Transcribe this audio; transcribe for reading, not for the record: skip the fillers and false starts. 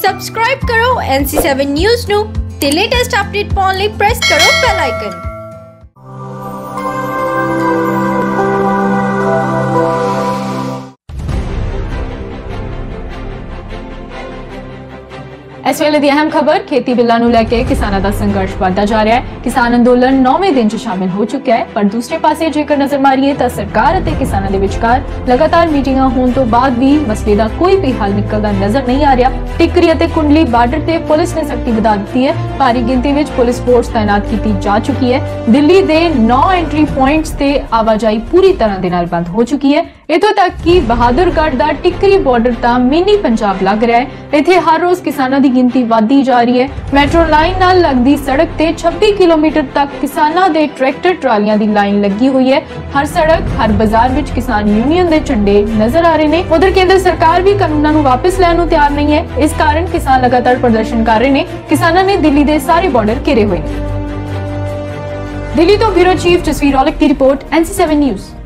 Subscribe ਕਰੋ NC7 news ਨੂੰ ਤੇ ਲੇਟੈਸਟ ਅਪਡੇਟ ਪਾਉਣ ਲਈ ਪ੍ਰੈਸ ਕਰੋ ਬੈਲ ਆਈਕਨ। इस वेले दी अहम खबर खेती बिल्लां नूं लैके किसानां दा संघर्ष बढ़दा जा रहा है। किसान अंदोलन 9वें दिन च शामिल हो चुका है, पर दूसरे पासे जेकर नजर मारीए तां सरकार अते किसानां दे विचकार लगातार मीटिंगां होण तो बाद भी मसले दा कोई भी हल निकलदा नजर नहीं आ रहा। टिकरी अते कुंडली बार्डर ते पुलिस ने सख्ती वधा दित्ती है। भारी गिनती विच पुलिस फोर्स तैनात कीती जा चुकी है। दिल्ली दे 9 एंट्री पॉइंट्स ते आवाजाही पूरी तरह दे नाल बंद हो चुकी है। इत्थों तक कि बहादुरगढ़ दा टिकरी बॉर्डर तां मिनी पंजाब लग रहा है। इत्थे हर रोज किसानां दी गिनती वधदी जा रही है। मेट्रो लाइन नाल लगदी सड़क ते 26 किलोमीटर तक किसानां दे ट्रैक्टर ट्रालियां दी लाइन लगी हुई है। हर सड़क हर बाजार विच किसान यूनियन दे झंडे नजर आ रहे ने। उधर केंद्र सरकार भी कानूनां नूं वापस लैण नूं तैयार नहीं है। इस कारण किसान लगातार प्रदर्शन कर रहे ने। किसानां ने दिल्ली दे सारे बॉर्डर घेरे हुए। दिल्ली तो ब्यूरो चीफ जसवीर औलख की रिपोर्ट NC7 न्यूज़।